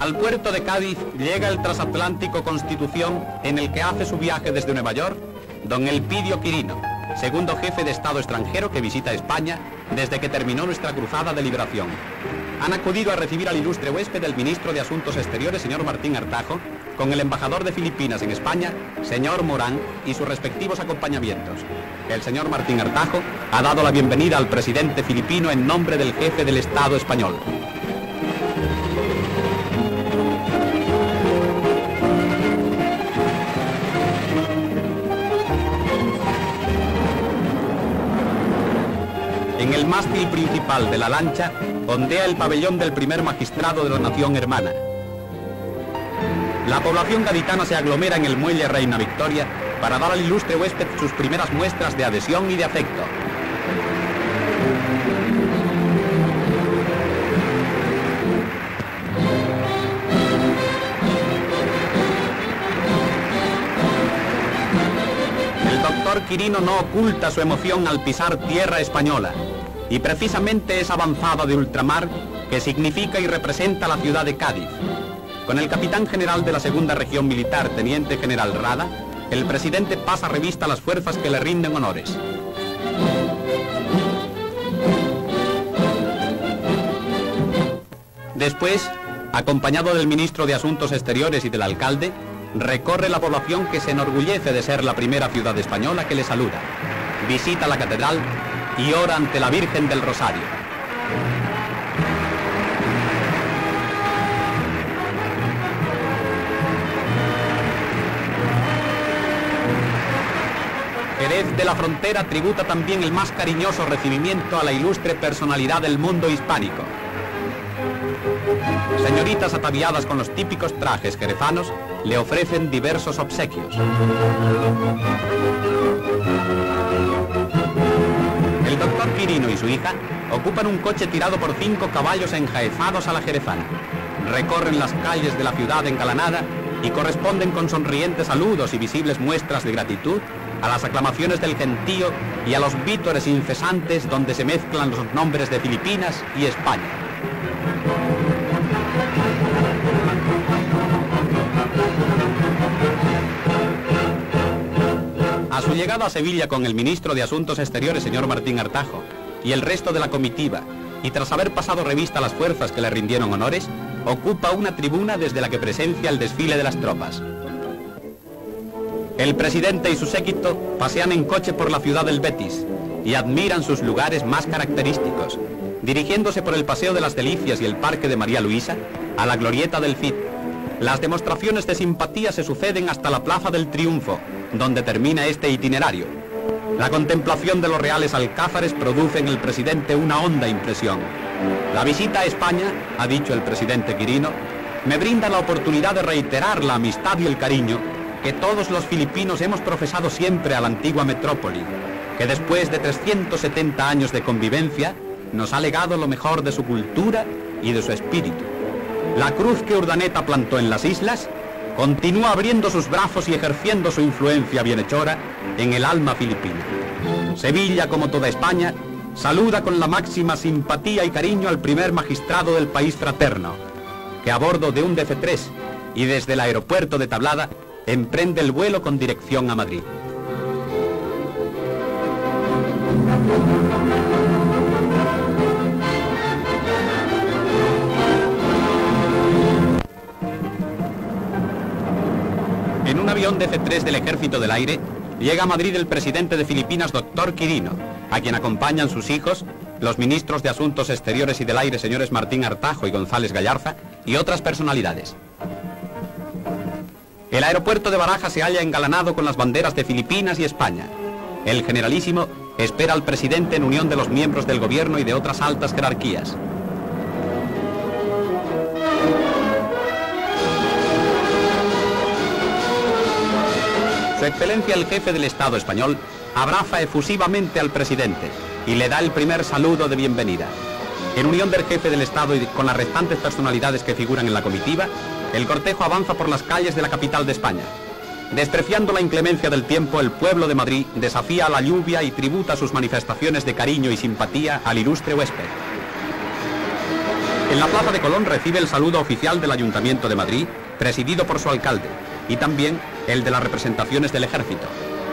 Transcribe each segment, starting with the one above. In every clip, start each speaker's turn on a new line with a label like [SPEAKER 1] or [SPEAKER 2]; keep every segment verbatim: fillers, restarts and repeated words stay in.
[SPEAKER 1] Al puerto de Cádiz llega el transatlántico Constitución, en el que hace su viaje desde Nueva York don Elpidio Quirino, segundo jefe de Estado extranjero que visita España desde que terminó nuestra cruzada de liberación. Han acudido a recibir al ilustre huésped el ministro de Asuntos Exteriores, señor Martín Artajo, con el embajador de Filipinas en España, señor Morán, y sus respectivos acompañamientos. El señor Martín Artajo ha dado la bienvenida al presidente filipino en nombre del jefe del Estado español. En el mástil principal de la lancha ondea el pabellón del primer magistrado de la nación hermana. La población gaditana se aglomera en el muelle Reina Victoria para dar al ilustre huésped sus primeras muestras de adhesión y de afecto. El doctor Quirino no oculta su emoción al pisar tierra española, y precisamente esa avanzada de ultramar que significa y representa la ciudad de Cádiz. Con el capitán general de la segunda región militar, teniente general Rada, el presidente pasa revista a las fuerzas que le rinden honores. Después, acompañado del ministro de Asuntos Exteriores y del alcalde, recorre la población que se enorgullece de ser la primera ciudad española que le saluda. Visita la catedral y ora ante la Virgen del Rosario. Jerez de la Frontera tributa también el más cariñoso recibimiento a la ilustre personalidad del mundo hispánico. Señoritas ataviadas con los típicos trajes jerezanos le ofrecen diversos obsequios. El doctor Quirino y su hija ocupan un coche tirado por cinco caballos enjaezados a la jerezana. Recorren las calles de la ciudad engalanada y corresponden con sonrientes saludos y visibles muestras de gratitud a las aclamaciones del gentío y a los vítores incesantes donde se mezclan los nombres de Filipinas y España. A su llegada a Sevilla con el ministro de Asuntos Exteriores, señor Martín Artajo, y el resto de la comitiva, y tras haber pasado revista a las fuerzas que le rindieron honores, ocupa una tribuna desde la que presencia el desfile de las tropas. El presidente y su séquito pasean en coche por la ciudad del Betis y admiran sus lugares más característicos, dirigiéndose por el Paseo de las Delicias y el Parque de María Luisa a la Glorieta del Cid. Las demostraciones de simpatía se suceden hasta la Plaza del Triunfo, donde termina este itinerario. La contemplación de los reales alcázares produce en el presidente una honda impresión. La visita a España, ha dicho el presidente Quirino, me brinda la oportunidad de reiterar la amistad y el cariño que todos los filipinos hemos profesado siempre a la antigua metrópoli, que después de trescientos setenta años de convivencia nos ha legado lo mejor de su cultura y de su espíritu. La cruz que Urdaneta plantó en las islas continúa abriendo sus brazos y ejerciendo su influencia bienhechora en el alma filipina. Sevilla, como toda España, saluda con la máxima simpatía y cariño al primer magistrado del país fraterno, que a bordo de un D F tres y desde el aeropuerto de Tablada emprende el vuelo con dirección a Madrid. En un avión D F tres del Ejército del Aire, llega a Madrid el presidente de Filipinas, doctor Quirino, a quien acompañan sus hijos, los ministros de Asuntos Exteriores y del Aire, señores Martín Artajo y González Gallarza, y otras personalidades. El aeropuerto de Barajas se halla engalanado con las banderas de Filipinas y España. El generalísimo espera al presidente en unión de los miembros del gobierno y de otras altas jerarquías. Su Excelencia el jefe del Estado español abraza efusivamente al presidente y le da el primer saludo de bienvenida. En unión del jefe del Estado y con las restantes personalidades que figuran en la comitiva, el cortejo avanza por las calles de la capital de España. Despreciando la inclemencia del tiempo, el pueblo de Madrid desafía a la lluvia y tributa sus manifestaciones de cariño y simpatía al ilustre huésped. En la Plaza de Colón recibe el saludo oficial del Ayuntamiento de Madrid, presidido por su alcalde, y también el de las representaciones del Ejército.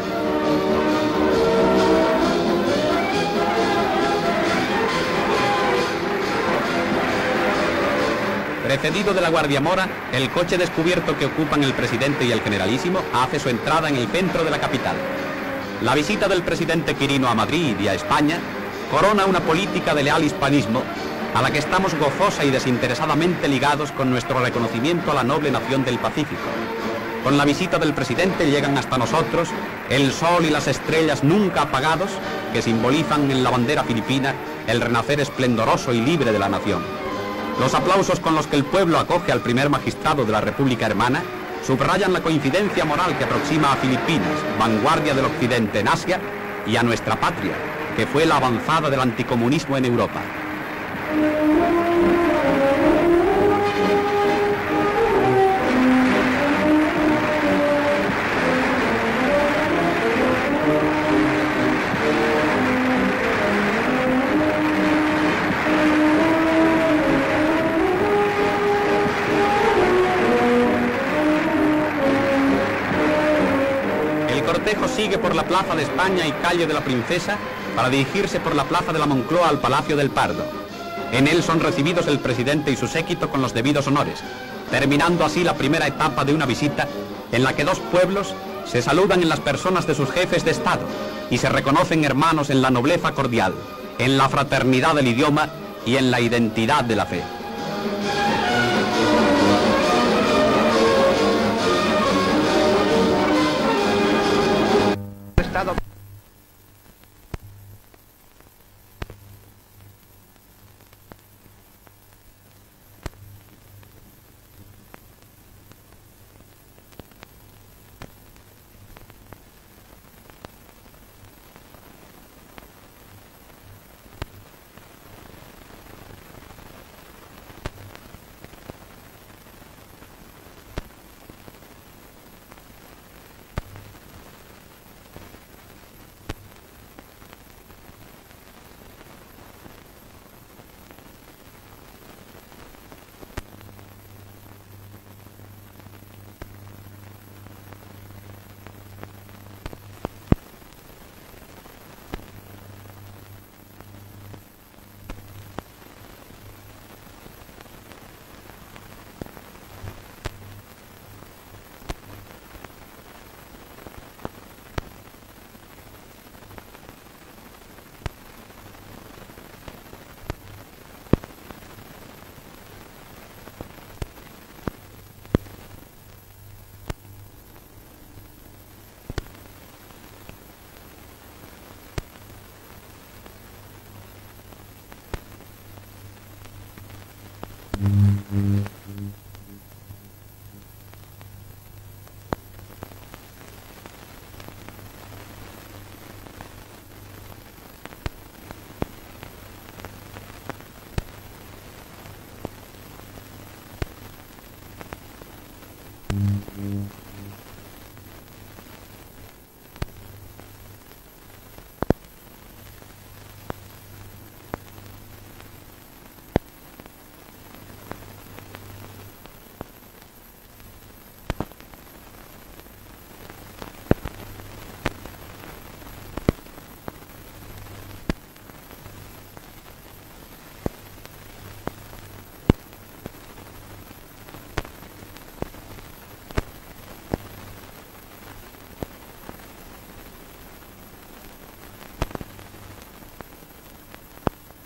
[SPEAKER 1] Precedido de la Guardia Mora, el coche descubierto que ocupan el presidente y el generalísimo hace su entrada en el centro de la capital. La visita del presidente Quirino a Madrid y a España corona una política de leal hispanismo a la que estamos gozosa y desinteresadamente ligados con nuestro reconocimiento a la noble nación del Pacífico. Con la visita del presidente llegan hasta nosotros el sol y las estrellas nunca apagados que simbolizan en la bandera filipina el renacer esplendoroso y libre de la nación. Los aplausos con los que el pueblo acoge al primer magistrado de la República Hermana subrayan la coincidencia moral que aproxima a Filipinas, vanguardia del occidente en Asia, y a nuestra patria, que fue la avanzada del anticomunismo en Europa. El cortejo sigue por la Plaza de España y Calle de la Princesa para dirigirse por la Plaza de la Moncloa al Palacio del Pardo. En él son recibidos el presidente y su séquito con los debidos honores, terminando así la primera etapa de una visita en la que dos pueblos se saludan en las personas de sus jefes de Estado y se reconocen hermanos en la nobleza cordial, en la fraternidad del idioma y en la identidad de la fe. Estado.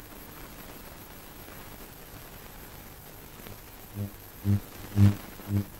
[SPEAKER 2] Mm-hmm.